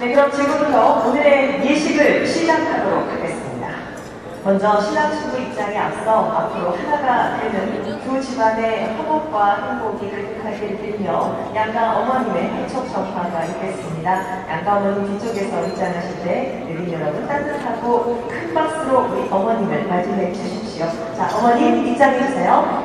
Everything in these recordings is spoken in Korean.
네, 그럼 지금부터 오늘의 예식을 시작하도록 하겠습니다. 먼저 신랑 신부 입장에 앞서 앞으로 하나가 되는 두 집안의 화목과 행복이 가득하길 빌며 양가 어머님의 해촉 전파가 있겠습니다. 양가 어머님 뒤쪽에서 입장하실 때 여러분 여러분 따뜻하고 큰 박수로 우리 어머님을 맞이해 주십시오. 자, 어머님 입장해 주세요.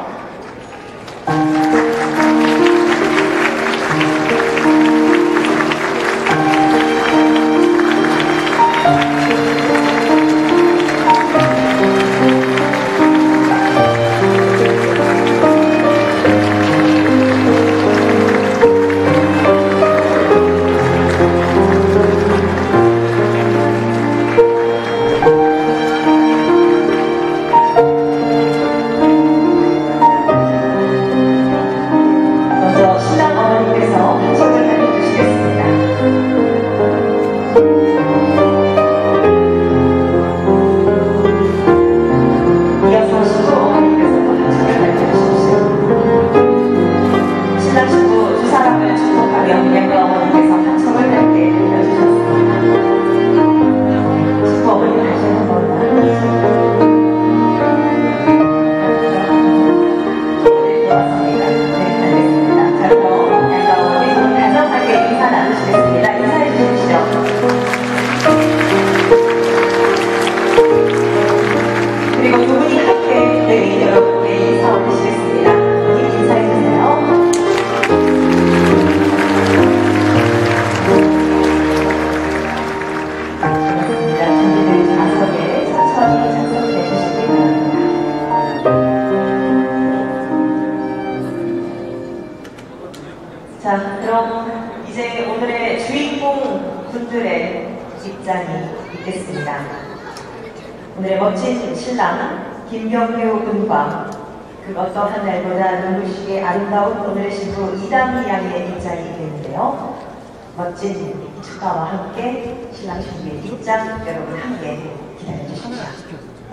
자, 그럼 이제 오늘의 주인공 분들의 입장이 있겠습니다. 오늘의 멋진 신랑 김경표 군과 그 어떠한 날보다 눈부시게 아름다운 오늘의 신부 이담희 양의 입장이 있겠는데요. 멋진 축가와 함께 신랑 신부의 입장 여러분 함께 기다려주십시오.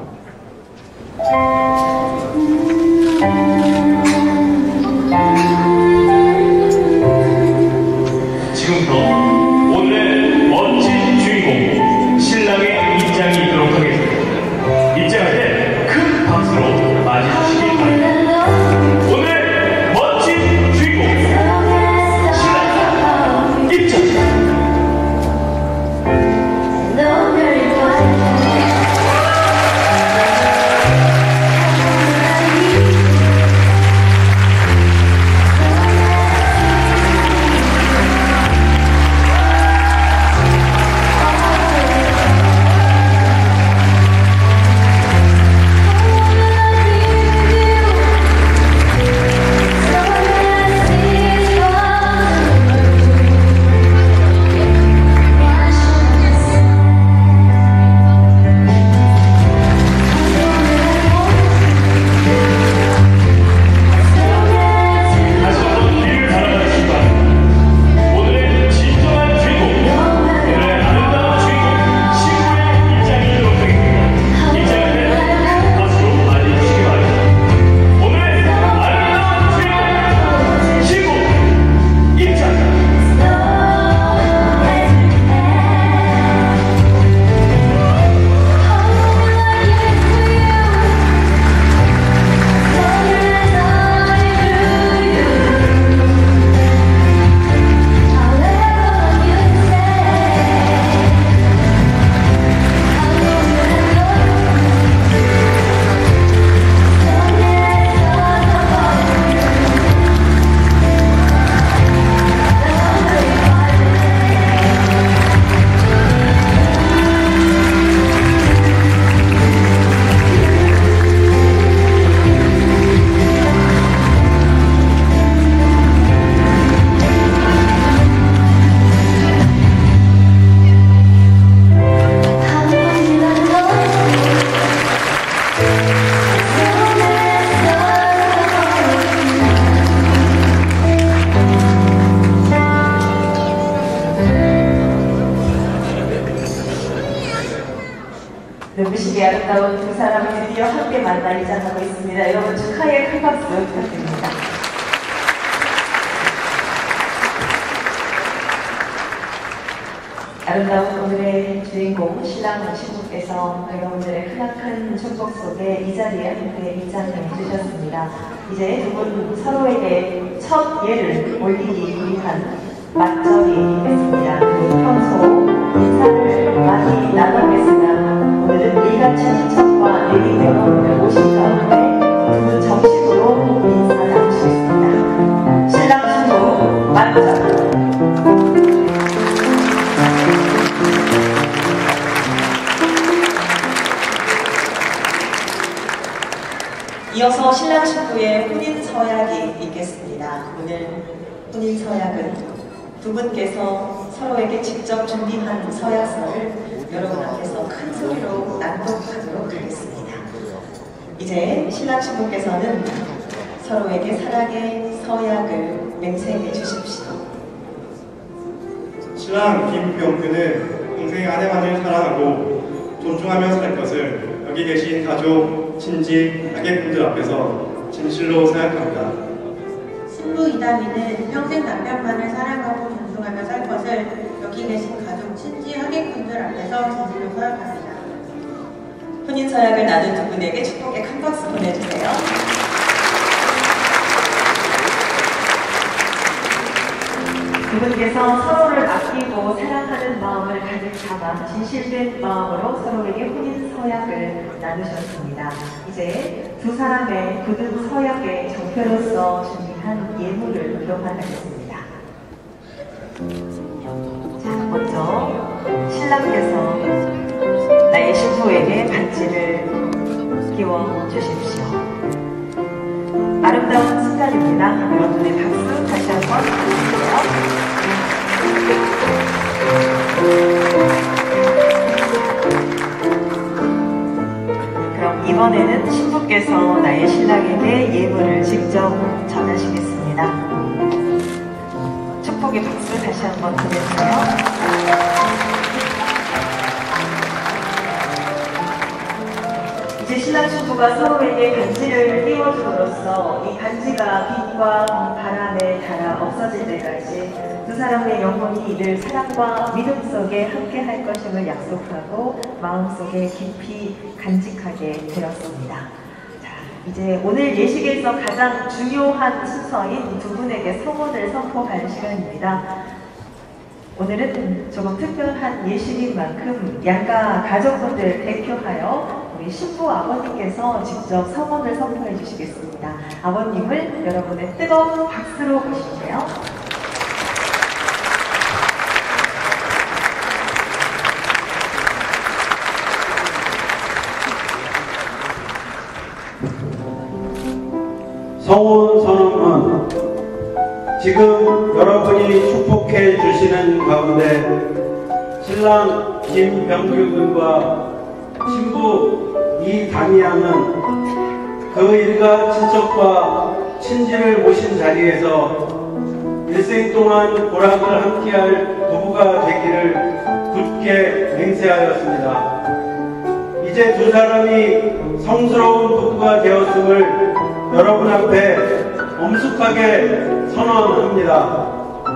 지금부터 오늘의 멋진 주인공 신랑의 입장이 있도록 하겠습니다. 입장할 때 큰 박수로 맞이해주시기 바랍니다. 오늘의 멋진 주인공 신랑 입장. 눈부시게 아름다운 두 사람을 드디어 함께 만나 입장하고 있습니다. 여러분 축하의 큰 박수 부탁드립니다. 아름다운 오늘의 주인공 신랑 신부께서 여러분들의 크나큰 축복 속에 이 자리에 함께 입장해 주셨습니다. 이제 두 분 서로에게 첫 예를 올리기 위한 맞절이 있습니다. 평소 인사를 많이 나눠보겠으나 오늘은 일같이 친척과 내린 여러분을 모신 가운데 두 분 정식으로 인사 나누시겠습니다. 신랑 신부 맞절. 이어서 신랑 신부의 혼인 서약이 있겠습니다. 오늘 혼인 서약은 두 분께서 서로에게 직접 준비한 서약서를 여러분 앞에서 큰 소리로 낭독하도록 하겠습니다. 이제 신랑 신부께서는 서로에게 사랑의 서약을 맹세해 주십시오. 신랑 김병규는 평생 아내만을 사랑하고 존중하며 살 것을 여기 계신 가족, 친지, 가객분들 앞에서 진실로 생각합니다. 신부 이다미는 평생 남편만을 사랑하고 존중하며 살 것을 여기 계신 가족, 친지, 하객분들 앞에서 진실로 서약합니다. 혼인 서약을 나눈 두 분에게 축복의 큰 박수 보내주세요. 두 분께서 서로를 아끼고 사랑하는 마음을 가득 담아 진실된 마음으로 서로에게 혼인 서약을 나누셨습니다. 이제 두 사람의 굳은 서약의 정표로서 준비한 예물을 교환하겠습니다. 자, 먼저 신랑께서 나의 신부에게 반지를 끼워 주십시오. 아름다운 순간입니다. 여러분의 박수 다시 한번 부탁드려요. 그럼 이번에는 신부께서 나의 신랑에게 예물을 직접 전하시겠습니다. 축복의 박수 다시 한번 보내주세요. 이제 신랑 신부가 서로에게 반지를 띄워줌으로써 이 반지가 빛과 바람에 닿아 없어질 때까지 두 사람의 영혼이 늘 사랑과 믿음 속에 함께 할 것임을 약속하고 마음속에 깊이 간직하게 되었습니다. 자, 이제 오늘 예식에서 가장 중요한 순서인 두 분에게 성혼을 선포할 시간입니다. 오늘은 조금 특별한 예식인 만큼 양가 가족분들 대표하여 우리 신부 아버님께서 직접 성혼을 선포해 주시겠습니다. 아버님을 여러분의 뜨거운 박수로 모실게요. 성혼 선언문. 지금 여러분이 축복해 주시는 가운데 신랑 김병규 군과 신부 이다미 양은 그 일가 친척과 친지를 모신 자리에서 일생 동안 보람을 함께할 부부가 되기를 굳게 맹세하였습니다. 이제 두 사람이 성스러운 부부가 되었음을 여러분 앞에 엄숙하게 선언합니다.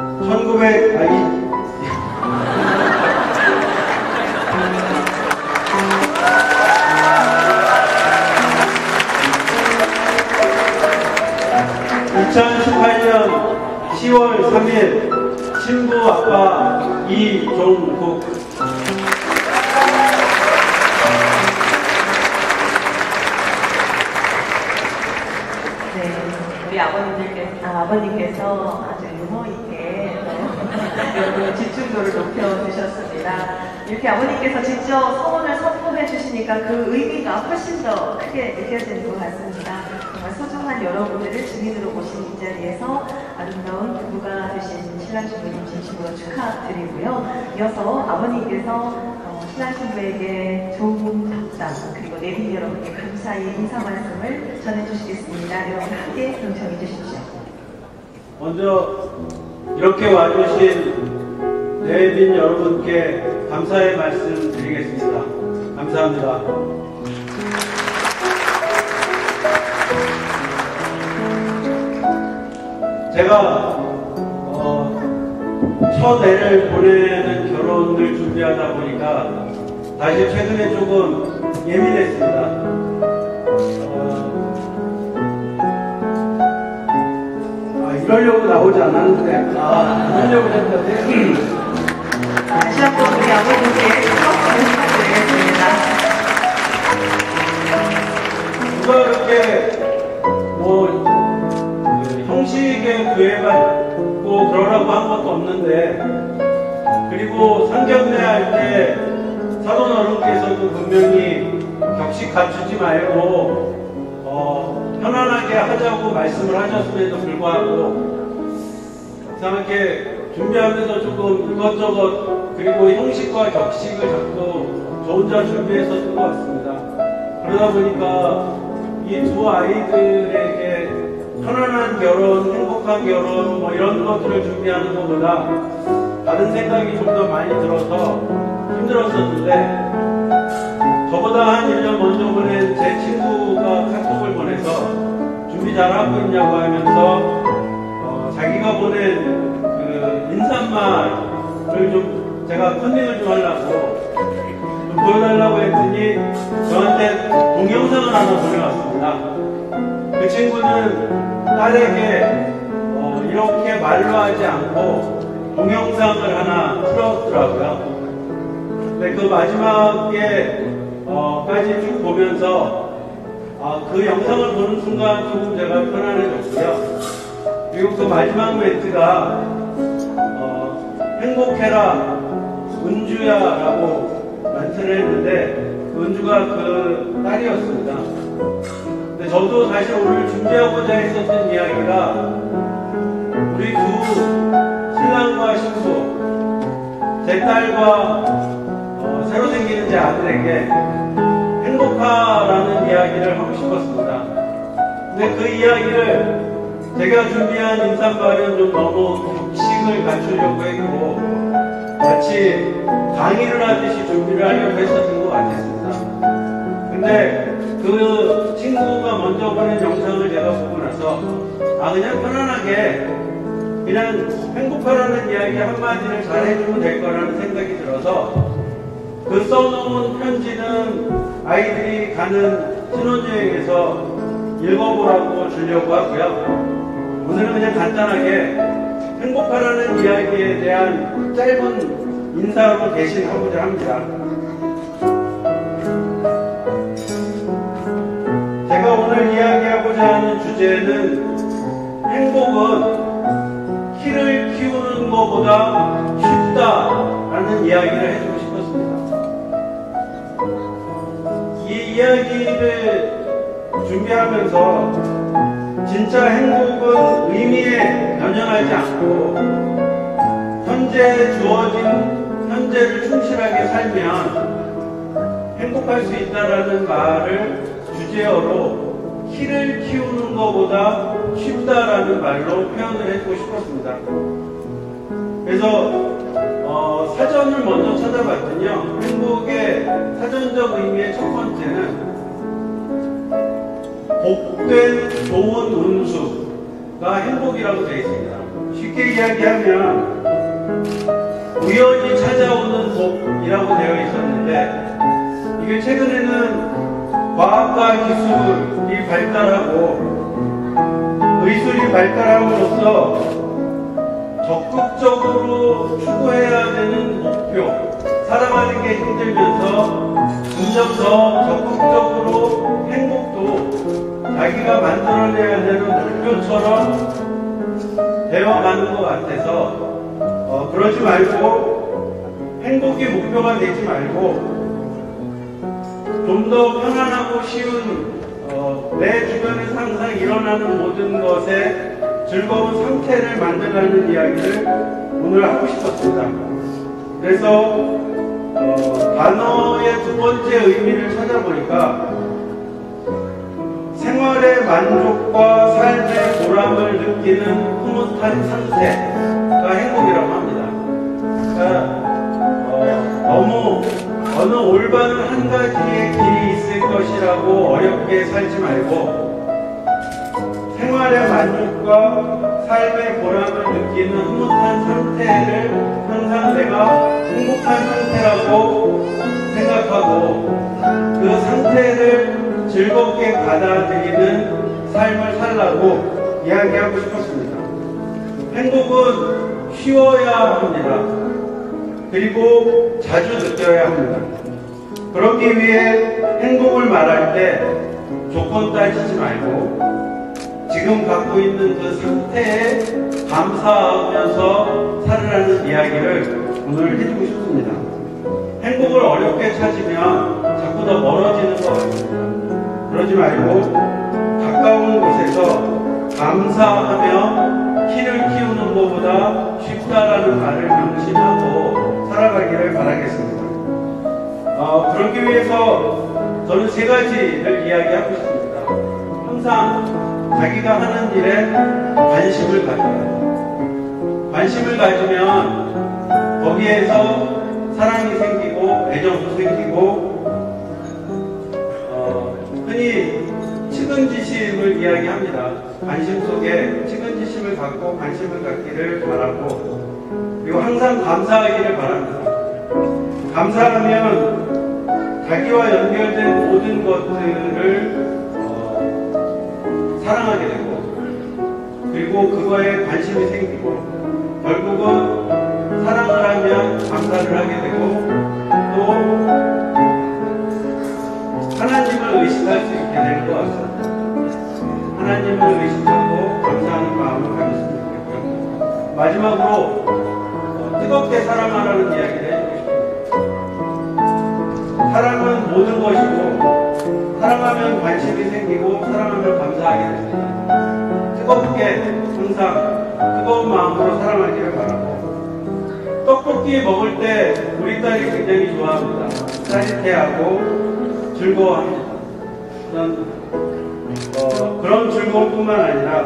2018년 10월 3일 신부 아빠 이종국. 네, 우리 아버님께서 아주 유머 있게 여러분의 집중도를 높여주셨습니다. 이렇게 아버님께서 직접 성혼을 선포해 주시니까 그 의미가 훨씬 더 크게 느껴지는 것 같습니다. 정말 소중한 여러분들을 증인으로 모신 이 자리에서 아름다운 부부가 되신 신랑 신부님 진심으로 축하드리고요. 이어서 아버님께서 신랑 신부에게 좋은 덕담 그리고 내빈 여러분께 감사의 인사 말씀을 전해주시겠습니다. 여러분 함께 경청해 주십시오. 먼저 이렇게 와주신 내빈 여러분께 감사의 말씀 드리겠습니다. 감사합니다. 제가 첫 애를 보내는 결혼을 준비하다 보니까 사실 최근에 조금 예민했습니다. 이러려고 나오지 않았는데, 이러려고 했는데. 다시 한번 우리 아버님께 수고하셨을 부탁드리겠습니다. 누가 이렇게, 형식에 구애받고 그러라고 한 것도 없는데, 그리고 상견례 할 때 사돈 어른께서도 분명히 격식 갖추지 말고, 편안하게 하자고 말씀을 하셨음에도 불구하고 이상하게 준비하면서 조금 이것저것 그리고 형식과 격식을 자꾸 저 혼자 준비했었던 것 같습니다. 그러다 보니까 이 두 아이들에게 편안한 결혼, 행복한 결혼 뭐 이런 것들을 준비하는 것보다 다른 생각이 좀 더 많이 들어서 힘들었었는데 저보다 한 1년 먼저 보낸 제 친구가 카톡을 보내서 준비 잘하고 있냐고 하면서 자기가 보낸 그 인사말을 좀 제가 컨닝을 좀 하려고 좀 보여달라고 했더니 저한테 동영상을 하나 보내왔습니다. 그 친구는 딸에게 이렇게 말로 하지 않고 동영상을 하나 틀었더라고요. 근데 그 마지막에 까지 쭉 보면서 그 영상을 보는 순간 조금 제가 편안해졌고요. 그리고 그 마지막 멘트가 행복해라 은주야 라고 멘트를 했는데 그 은주가 그 딸이었습니다. 근데 저도 사실 오늘 준비하고자 했었던 이야기가 우리 두 신랑과 신부 제 딸과 새로 생기는 제 아들에게 행복하라는 이야기를 하고 싶었습니다. 근데 그 이야기를 제가 준비한 인사말은 좀 너무 격식을 갖추려고 했고 마치 강의를 하듯이 준비를 하려고 했었던 것 같았습니다. 근데 그 친구가 먼저 보낸 영상을 제가 보고 나서 그냥 편안하게 그냥 행복하라는 이야기 한마디를 잘해주면 될 거라는 생각이 들어서 그 써놓은 편지는 아이들이 가는 신혼여행에서 읽어보라고 주려고 하고요. 오늘은 그냥 간단하게 행복하라는 이야기에 대한 짧은 인사로 대신 하고자 합니다. 제가 오늘 이야기하고자 하는 주제는 행복은 키를 키우는 것보다 쉽다라는 이야기를 해주고 싶었습니다. 이 이야기를 준비하면서 진짜 행복은 의미에 연연하지 않고 현재 주어진 현재를 충실하게 살면 행복할 수 있다라는 말을 주제어로 키를 키우는 것보다 쉽다라는 말로 표현을 해주고 싶었습니다. 그래서 사전을 먼저 찾아봤더니요. 행복의 사전적 의미의 첫 번째는 복된 좋은 운수가 행복이라고 되어 있습니다. 쉽게 이야기하면 우연히 찾아오는 복이라고 되어 있었는데 이게 최근에는 과학과 기술이 발달하고 의술이 발달함으로써 적극적으로 추구해야 되는 목표, 살아가는 게 힘들면서 점점 더 적극적으로 행복도 자기가 만들어내야 되는 목표처럼 되어가는 것 같아서 그러지 말고 행복이 목표가 되지 말고 좀 더 편안하고 쉬운 내 주변에서 항상 일어나는 모든 것에 즐거운 상태를 만들라는 이야기를 오늘 하고 싶었습니다. 그래서 단어의 두 번째 의미를 찾아보니까 생활의 만족과 삶의 보람을 느끼는 흐뭇한 상태가 행복이라고 합니다. 그러니까 너무 어느 올바른 한 가지의 길이 있을 것이라고 어렵게 살지 말고 생활의 만족과 삶의 보람을 느끼는 흐뭇한 상태를 항상 내가 행복한 상태라고 즐겁게 받아들이는 삶을 살라고 이야기하고 싶었습니다. 행복은 쉬워야 합니다. 그리고 자주 느껴야 합니다. 그러기 위해 행복을 말할 때 조건 따지지 말고 지금 갖고 있는 그 상태에 감사하면서 살으라는 이야기를 오늘 해주고 싶습니다. 행복을 어렵게 찾으면 자꾸 더 멀어지는 것 같습니다. 그러지 말고 가까운 곳에서 감사하며 키를 키우는 것보다 쉽다라는 말을 명심하고 살아가기를 바라겠습니다. 그러기 위해서 저는 세 가지를 이야기하고 싶습니다. 항상 자기가 하는 일에 관심을 가져요. 관심을 가지면 거기에서 사랑이 생기고 애정도 생기고 흔히 측은지심을 이야기합니다. 관심 속에 측은지심을 갖고 관심을 갖기를 바라고 그리고 항상 감사하기를 바랍니다. 감사하면 자기와 연결된 모든 것들을 사랑하게 되고 그리고 그거에 관심이 생기고 결국은 사랑을 하면 감사를 하게 되고 또 하나님을 의식할 수 있게 되는 것 같습니다. 하나님을 의식하고 감사하는 마음을 가질 수 있겠고요. 마지막으로 뜨겁게 사랑하라는 이야기를 해주고 싶습니다. 사랑은 모든 것이고 사랑하면 관심이 생기고 사랑하면 감사하게 됩니다. 뜨겁게 항상 뜨거운 마음으로 사랑하기를 바라고 떡볶이 먹을 때 우리 딸이 굉장히 좋아합니다. 짜릿해하고 즐거워합니다. 그런 즐거움뿐만 아니라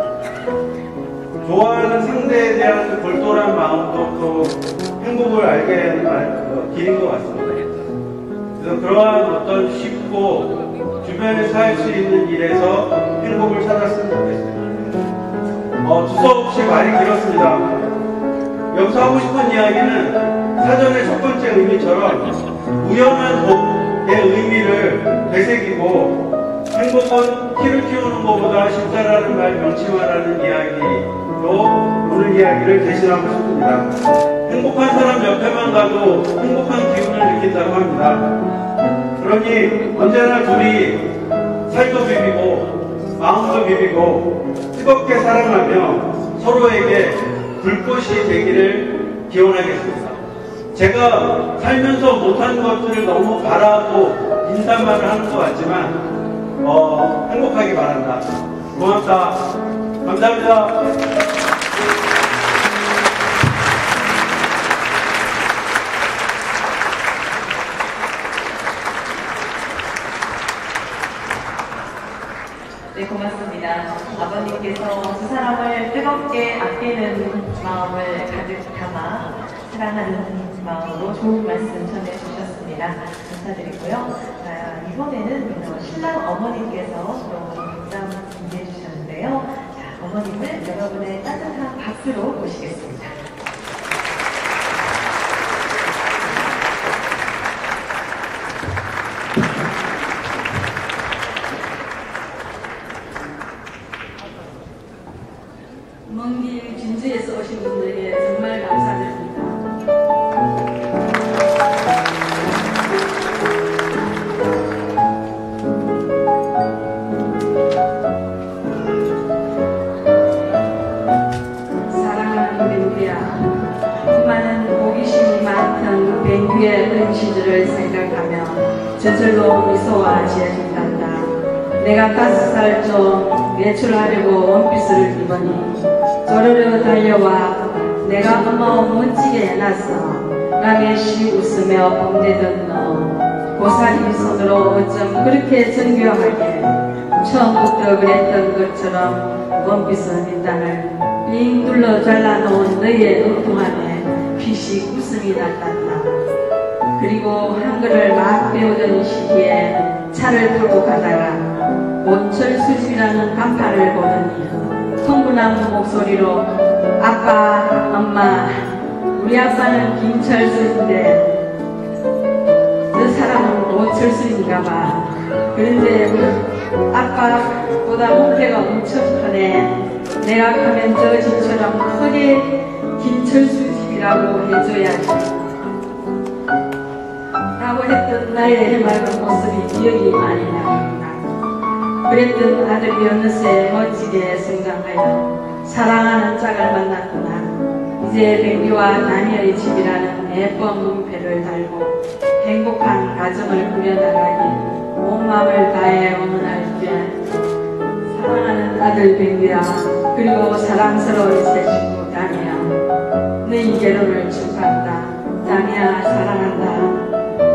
좋아하는 상대에 대한 골똘한 마음도 또 행복을 알게 하는 길인 것 같습니다. 그래서 그러한 어떤 쉽고 주변에서 할 수 있는 일에서 행복을 찾았으면 좋겠습니다. 두서없이 말이 길었습니다. 여기서 하고 싶은 이야기는 사전의 첫 번째 의미처럼 우연한 복의 의미를 되새기고 행복은 키를 키우는 것보다 쉽다라는 말 명심하라는 이야기로 오늘 이야기를 대신하고 싶습니다. 행복한 사람 옆에만 가도 행복한 기운을 느낀다고 합니다. 그러니 언제나 둘이 살도 비비고 마음도 비비고 뜨겁게 사랑하며 서로에게 불꽃이 되기를 기원하겠습니다. 제가 살면서 못한 것들을 너무 바라고 인사말을 하는 것 같지만 행복하기 바란다. 고맙다. 감사합니다. 네, 고맙습니다. 아버님께서 두 사람을 뜨겁게 아끼는 마음을 가득 담아 사랑하는 마음으로 좋은 말씀 전해주셨습니다. 감사드리고요. 이번에는 신랑 어머님께서 또 감상 준비해 주셨는데요. 자, 어머님을 여러분의 따뜻한 박수로 모시겠습니다. 먼 길 진주에서 오신 분들에게 정말 감사드립니다. 사랑하는 뱅규야, 수많은 호기심이 많던 뱅규의 어린 시절을 생각하며 저절로 미소가 지어진단다. 내가 5살 좀 외출하려고 원피스를 입으니 쪼르르 달려와 내가 어머 멋지게 해놨어 라며 씩 웃으며 봄대던 너 고사리 손으로 어쩜 그렇게 정교하게 처음부터 그랬던 것처럼 원피스 밑단을 빙 둘러 잘라놓은 너의 엉뚱함에 피식 웃음이 났단다. 그리고 한글을 막 배우던 시기에 차를 타고 가다가 온철 수집이라는 간판을 보더니 흥분한 목소리로 아빠, 엄마, 우리 아빠는 김철수인데 저 사람은 오철수인가 봐. 그런데 아빠보다 몸매가 엄청 크네. 내가 크면 저 집처럼 크게 김철수 집이라고 해줘야지 라고 했던 나의 해맑은 모습이 기억이 많이 납니다. 그랬던 아들이 어느새 멋지게 성장하여 사랑하는 짝을 만났구나. 이제 백리와 나미의 집이라는 예쁜 문패를 달고 행복한 가정을 꾸려나가기 온 마음을 다해 응원할게. 사랑하는 아들 백리야, 그리고 사랑스러운 새 친구 다미야, 너희 결혼을 축하한다. 다미야, 사랑한다.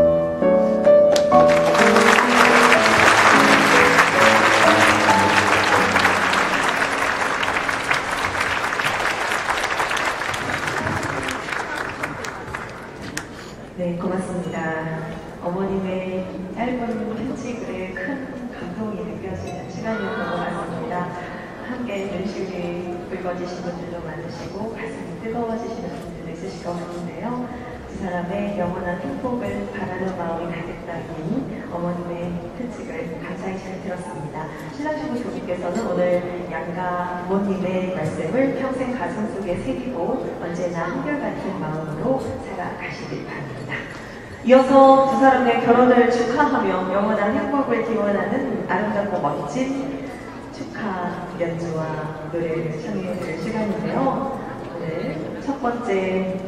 네, 고맙습니다. 어머님의 짧은 편지글에 큰 감동이 느껴지는 시간이었던 것 같습니다. 함께 눈시울이 붉어지신 분들도 많으시고 가슴이 뜨거워지시는 분들도 있으실 것 같은데요. 두 사람의 영원한 행복을 바라는 마음이 가득다니 어머님의 편지글 감사히 잘 들었습니다. 신랑신부 교수께서는 오늘 양가 부모님의 말씀을 평생 가슴 속에 새기고 언제나 한결같은 마음으로 살아가시길 바랍니다. 이어서 두 사람의 결혼을 축하하며 영원한 행복을 기원하는 아름답고 멋진 축하 연주와 노래를 청해드릴 시간인데요. 오늘 첫 번째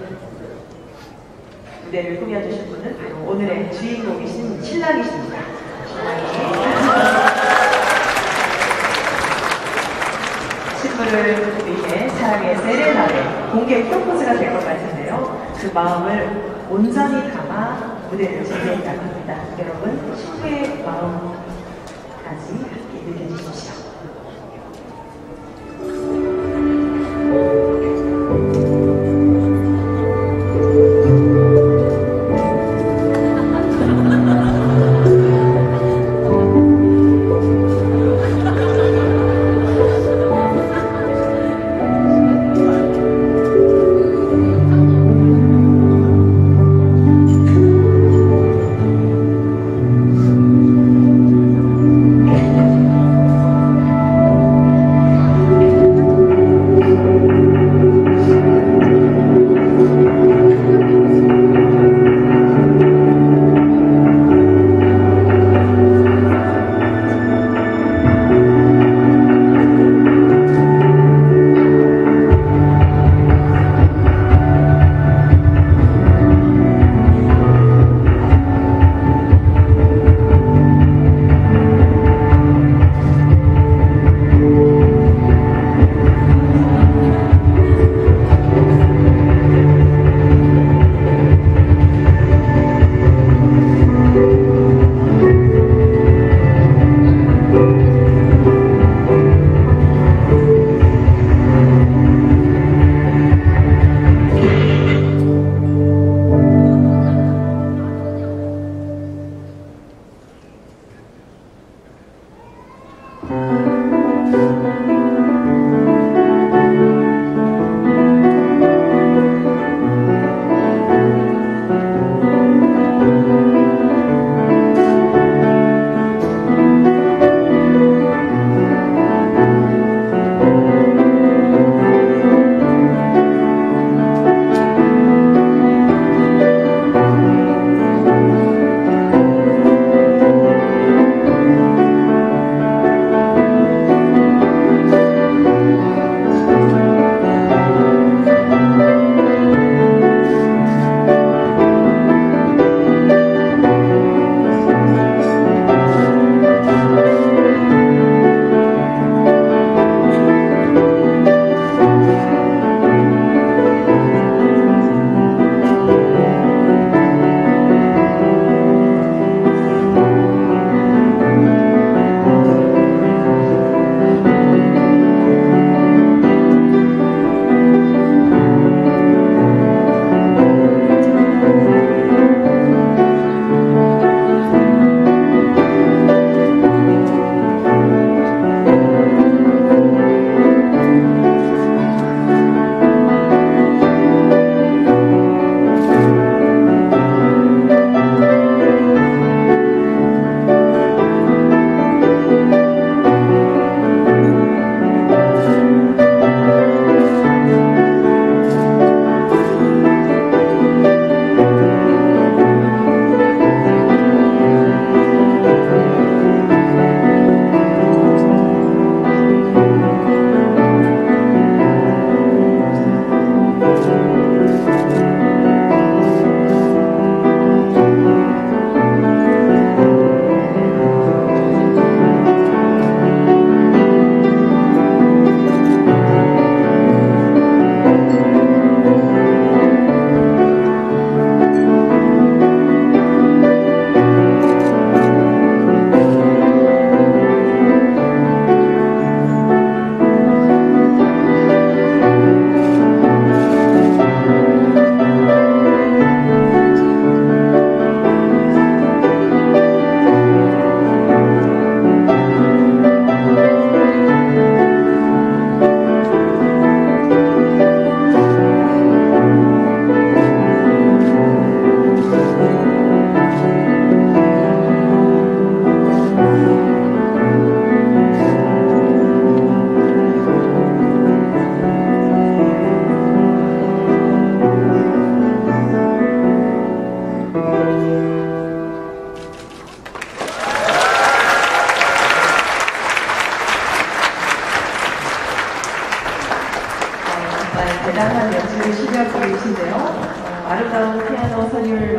무대를 꾸며주신 분은 바로 오늘의 주인공이신 신랑이십니다. 신부를 위해 사랑의 세레나데 공개 프로포즈가 될 것 같은데요. 그 마음을 온전히 담아 무대를 준비했다고 합니다. 여러분, 신부의 마음까지 함께 느껴주십시오.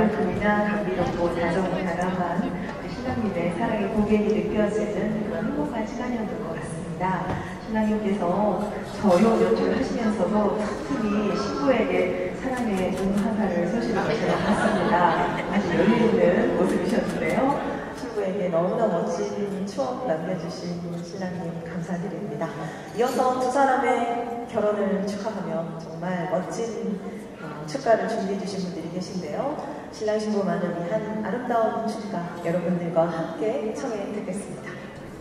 만큼이나 감미롭고 다정다감한 신랑님의 사랑의 고백이 느껴지는 그런 행복한 시간이었던 것 같습니다. 신랑님께서 저요 연주를 하시면서도 틈틈이 신부에게 사랑의 응하사를 쏘시는 것을 봤습니다. 아주 여유있는 모습이셨는데요. 신부에게 너무나 멋진 추억 남겨주신 신랑님 감사드립니다. 이어서 두 사람의 결혼을 축하하며 정말 멋진 축가를 준비해 주신 분들이 계신데요. 신랑 신부만을 위한 아름다운 축가 여러분들과 함께 청해 듣겠습니다.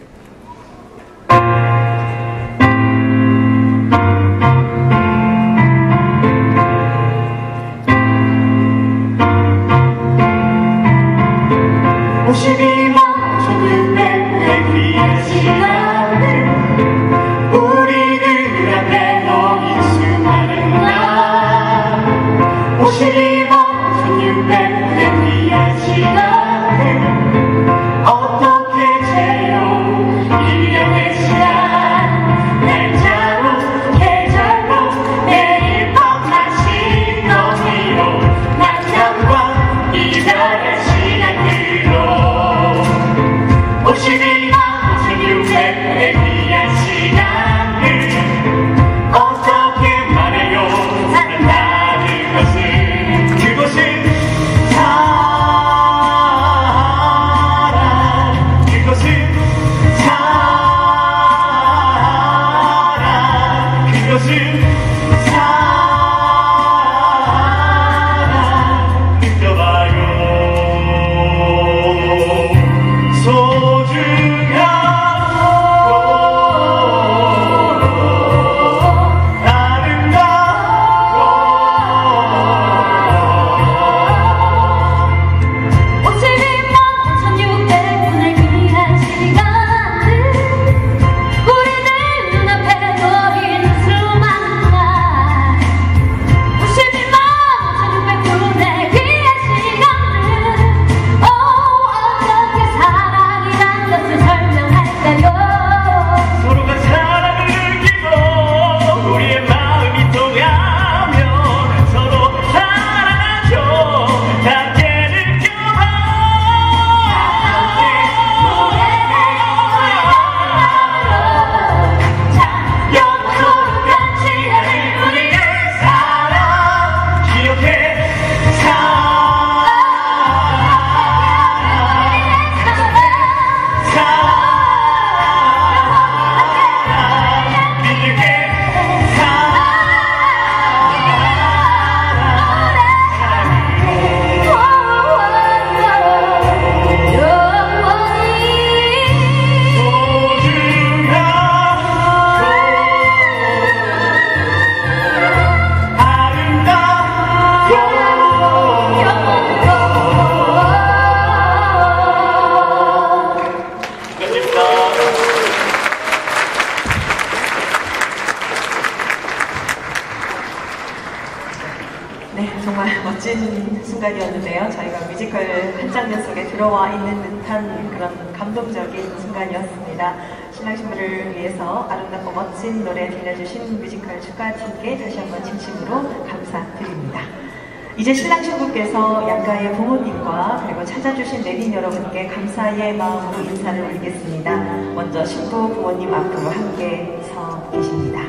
멋진 순간이었는데요. 저희가 뮤지컬 한 장면 속에 들어와 있는 듯한 그런 감동적인 순간이었습니다. 신랑 신부를 위해서 아름답고 멋진 노래 들려주신 뮤지컬 축가팀께 다시 한번 진심으로 감사드립니다. 이제 신랑 신부께서 양가의 부모님과 그리고 찾아주신 내빈 여러분께 감사의 마음으로 인사를 올리겠습니다. 먼저 신부 부모님 앞으로 함께 서 계십니다.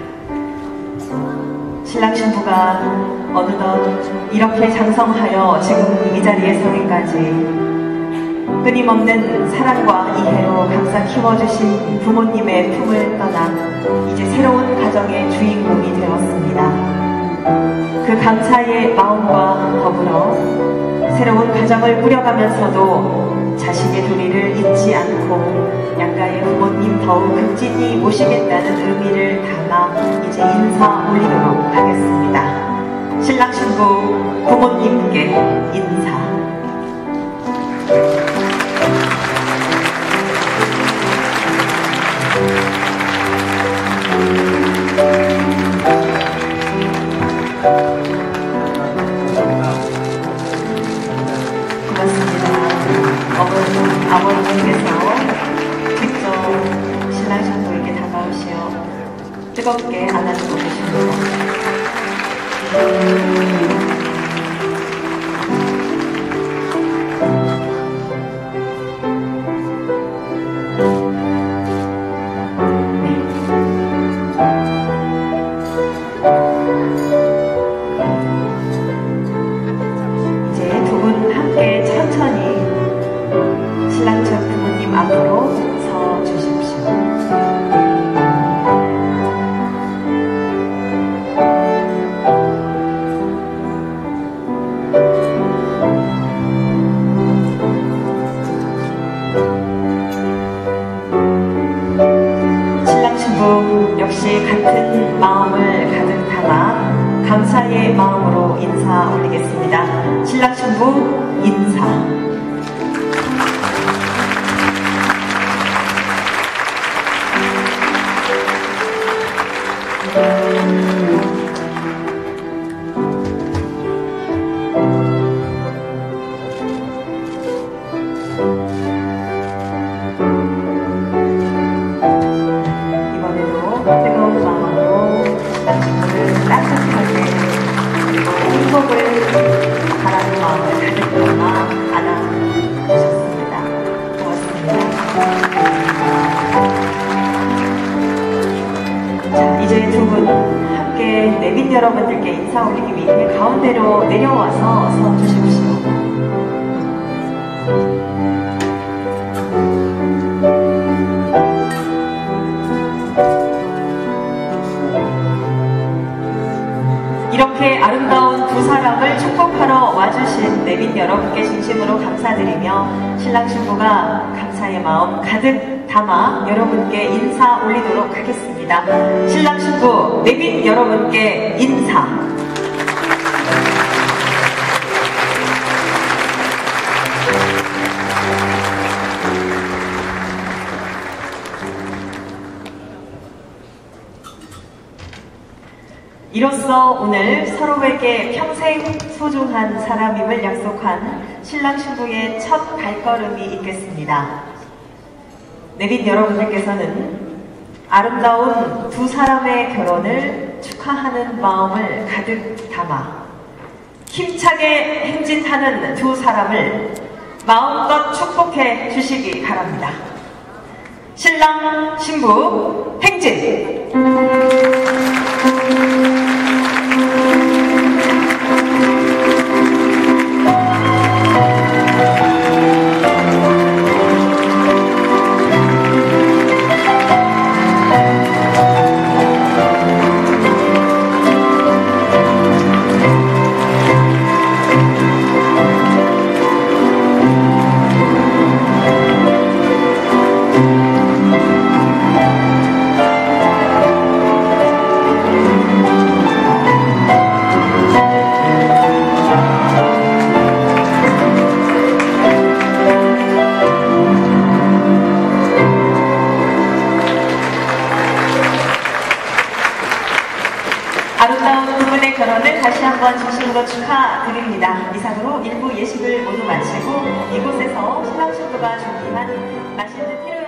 신랑 신부가 어느덧 이렇게 장성하여 지금 이 자리에 서기까지 끊임없는 사랑과 이해로 감싸 키워주신 부모님의 품을 떠나 이제 새로운 가정의 주인공이 되었습니다. 그 감사의 마음과 더불어 새로운 가정을 꾸려가면서도 자신의 도리를 잊지 않고 양가의 부모님 더욱 극진히 모시겠다는 의미를 담아 이제 인사 올리도록 하겠습니다. 신랑 신부 부모님께 인사. 고맙습니다. 아버님께서 직접 신랑 신부에게 다가오시어 뜨겁게 안아주고 계십니다. 인사. 이번에도 뜨거운 마음으로 신랑신부를 따뜻하게 그리고 행복을 바라는 마음을 가득 담아 안아주셨습니다. 고맙습니다. 자, 이제 두 분 함께 내빈 여러분들께 인사 올리기 위해 가운데로 내려와서 서 주십시오. 이렇게 아름다운 두 사람을 축복하러 와주신 내빈 여러분께 진심으로 감사드리며 신랑 신부가 감사의 마음 가득 담아 여러분께 인사 올리도록 하겠습니다. 신랑 신부 내빈 여러분께 인사. 이로써 오늘 서로에게 평생 소중한 사람임을 약속한 신랑 신부의 첫 발걸음이 있겠습니다. 내빈 여러분들께서는 아름다운 두 사람의 결혼을 축하하는 마음을 가득 담아 힘차게 행진하는 두 사람을 마음껏 축복해 주시기 바랍니다. 신랑 신부 행진! 아름다운 두 분의 결혼을 다시 한번 진심으로 축하드립니다. 이상으로 일부 예식을 모두 마치고 이곳에서 신랑 신부가 준비한 맛있는